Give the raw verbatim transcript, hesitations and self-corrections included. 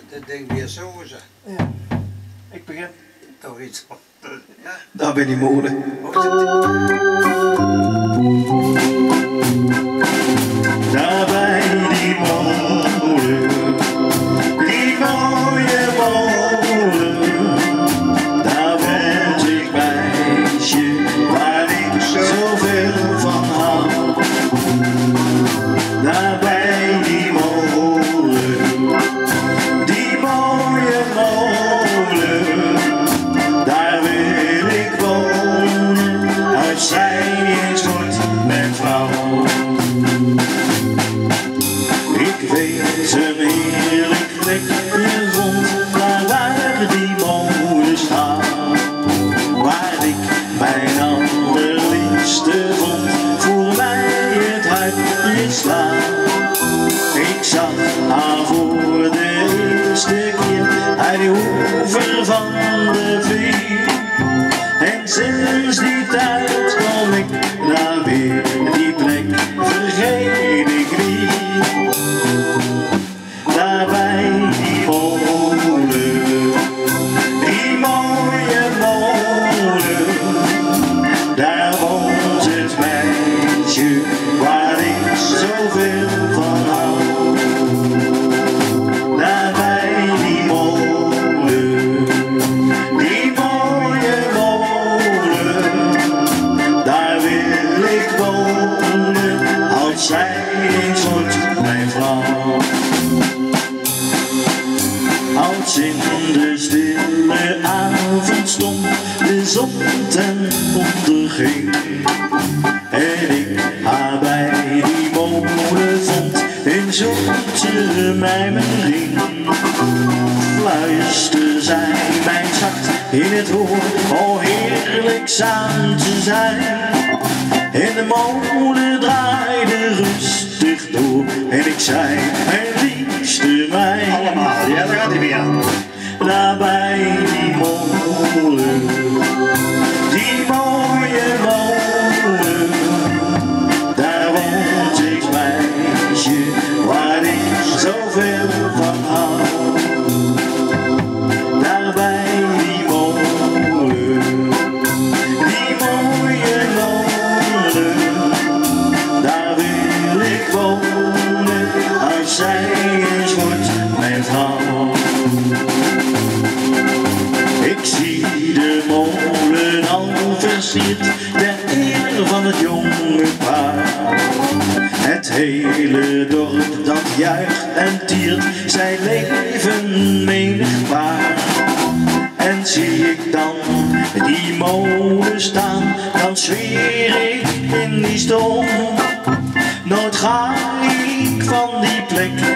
dit ding weer zo is. Ja. Ik begin. Toch iets. Ja. Daar ben die molen. Daar bij die molen, die mooie molen, daar word ik meisje waar ik zoveel van hou. Daar bij die molen, die mooie molen, daar wil ik wonen, als zij eens wordt mijn vrouw. Ik weet een heerlijk plekje vond, daar waar die molen staat, waar ik mijn allerliefste vond, voor mij het hartje slaat. Ik zag haar voor de eerste keer aan de oever van de Veer, en sinds die tijd kom ik daar weer, die plek vergeet ik niet. Daar bij die molen, die mooie molen, daar woont het meisje waar ik zoveel van hou. Daar bij die molen, die mooie molen, daar wil ik wonen, als zij eens wordt mijn vrouw. Als in de stille avondstond de zon ten onder ging, en ik haar bij die molen vond, in zoete mijmering, fluisterde zij mij zacht in het oor, o heerlijk samen te zijn. En de molen draaide rustig door, en ik zei, mijn liefste mij. Allemaal, ja, daar gaat hij weer aan. Daar bij die molen, die mooie molen, daar woont ik meisje waar ik zoveel van hou. Daar bij die molen, die mooie molen, daar wil ik wonen, als zij eens wordt mijn vrouw. Ik zie de molen al versierd ter eer van het jonge paar. Het hele dorp dat juicht en tiert, zij leven menigbaar. En zie ik dan die molen staan, dan zweer ik in die storm, nooit ga ik van die plek